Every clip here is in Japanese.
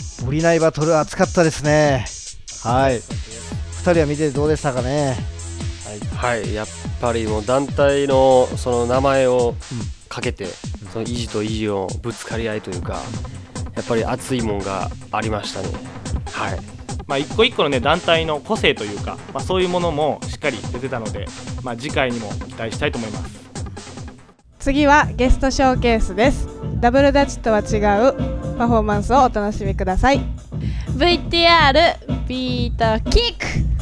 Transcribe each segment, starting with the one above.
降りないバトル熱かったですね。はい、2人は見てどうでしたかね。 はい、やっぱりもう団体のその名前をかけて、その意地と意地をぶつかり合いというか、やっぱり熱いもんがありましたね。はい、 一個一個のね団体の個性というか、そういうものもしっかり出てたので、次回にも期待したいと思います。 次はゲストショーケースです。ダブルダッチとは違うパフォーマンスをお楽しみください。 VTR ビートキック。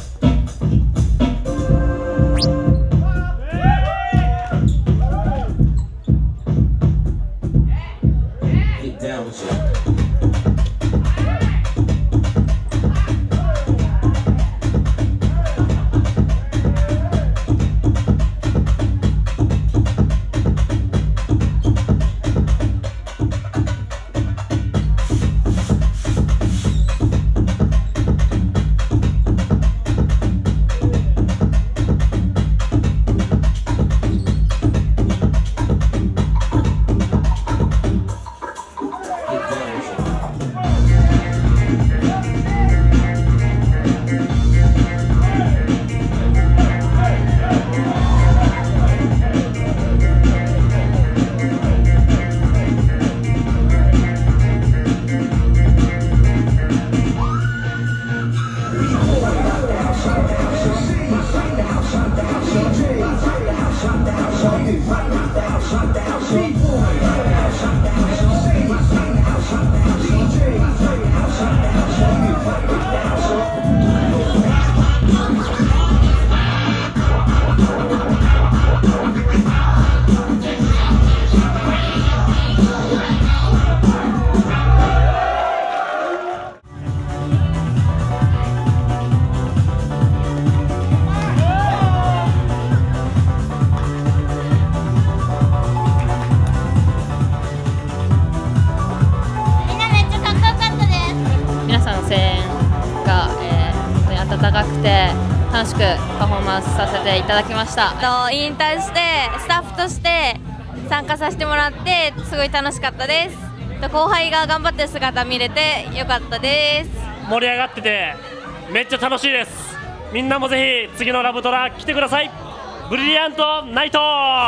温かくて楽しくパフォーマンスさせていただきました。引退してスタッフとして参加させてもらってすごい楽しかったです。後輩が頑張ってる姿見れてよかったです。 盛り上がっててめっちゃ楽しいです。みんなもぜひ次のラブトラ来てください。ブリリアントナイト。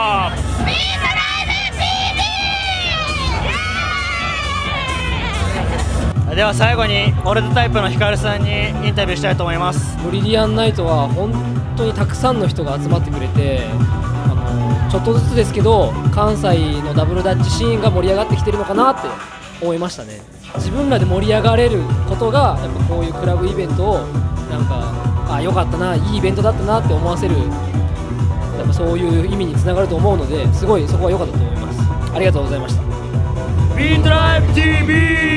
では最後にオールドタイプのヒカルさんにインタビューしたいと思います。 ブリリアンナイトは本当にたくさんの人が集まってくれて、ちょっとずつですけど関西のダブルダッチシーンが盛り上がってきてるのかなって思いましたね。自分らで盛り上がれることがやっぱこういうクラブイベントをなんか良かったな、いいイベントだったなって思わせる、やっぱそういう意味につながると思うので、すごいそこは良かったと思います。ありがとうございました。 ビートライブ TV